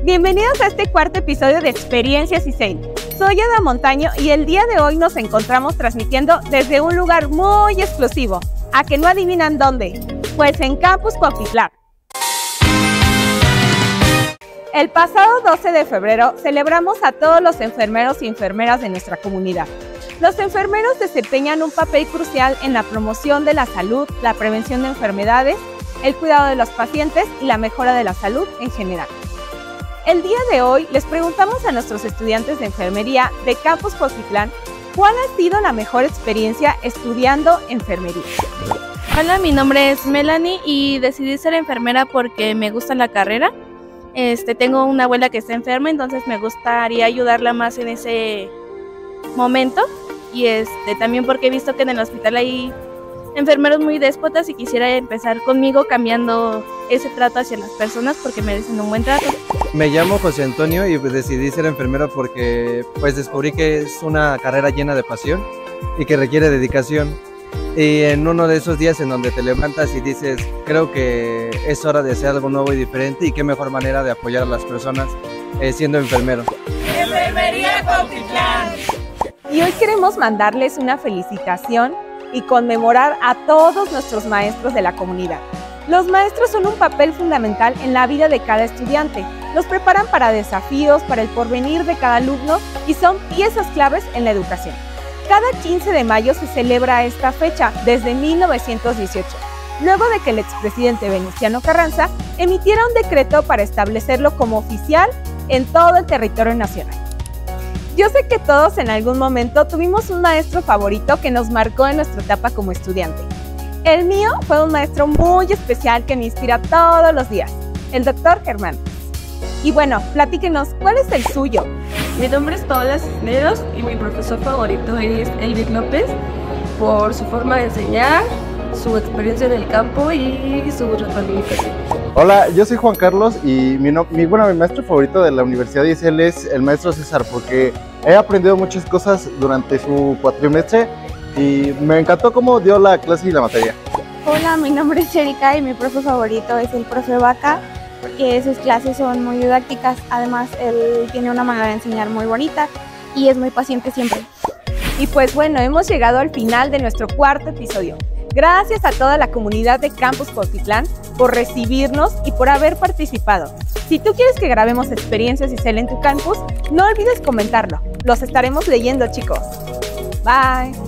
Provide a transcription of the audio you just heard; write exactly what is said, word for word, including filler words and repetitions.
Bienvenidos a este cuarto episodio de Experiencias ISEIN. Soy Ada Montaño y el día de hoy nos encontramos transmitiendo desde un lugar muy exclusivo. ¿A que no adivinan dónde? Pues en Campus Cuautitlán. El pasado doce de febrero celebramos a todos los enfermeros y enfermeras de nuestra comunidad. Los enfermeros desempeñan un papel crucial en la promoción de la salud, la prevención de enfermedades, el cuidado de los pacientes y la mejora de la salud en general. El día de hoy les preguntamos a nuestros estudiantes de enfermería de Campus Cuautitlán cuál ha sido la mejor experiencia estudiando enfermería. Hola, mi nombre es Melanie y decidí ser enfermera porque me gusta la carrera. Este, tengo una abuela que está enferma, entonces me gustaría ayudarla más en ese momento. Y este, también porque he visto que en el hospital hay enfermeros muy déspotas y quisiera empezar conmigo cambiando ese trato hacia las personas porque merecen un buen trato. Me llamo José Antonio y pues decidí ser enfermero porque pues descubrí que es una carrera llena de pasión y que requiere dedicación. Y en uno de esos días en donde te levantas y dices, creo que es hora de hacer algo nuevo y diferente, y qué mejor manera de apoyar a las personas eh, siendo enfermero. ¡Enfermería Cuautitlán! Y hoy queremos mandarles una felicitación y conmemorar a todos nuestros maestros de la comunidad. Los maestros son un papel fundamental en la vida de cada estudiante. Los preparan para desafíos, para el porvenir de cada alumno y son piezas claves en la educación. Cada quince de mayo se celebra esta fecha desde mil novecientos dieciocho, luego de que el expresidente Venustiano Carranza emitiera un decreto para establecerlo como oficial en todo el territorio nacional. Yo sé que todos en algún momento tuvimos un maestro favorito que nos marcó en nuestra etapa como estudiante. El mío fue un maestro muy especial que me inspira todos los días, el doctor Germán. Y bueno, platíquenos, ¿cuál es el suyo? Mi nombre es Paola Cisneros y mi profesor favorito es Elvis López por su forma de enseñar, su experiencia en el campo y su retroalimentación. Hola, yo soy Juan Carlos y mi, no, mi, bueno, mi maestro favorito de la Universidad de Isel es el maestro César, porque he aprendido muchas cosas durante su cuatrimestre y me encantó cómo dio la clase y la materia. Hola, mi nombre es Erika y mi profe favorito es el profe Vaca, porque sus clases son muy didácticas. Además, él tiene una manera de enseñar muy bonita y es muy paciente siempre. Y pues bueno, hemos llegado al final de nuestro cuarto episodio. Gracias a toda la comunidad de Campus Cuautitlán por recibirnos y por haber participado. Si tú quieres que grabemos experiencias ISEL en tu campus, no olvides comentarlo. Los estaremos leyendo, chicos. Bye.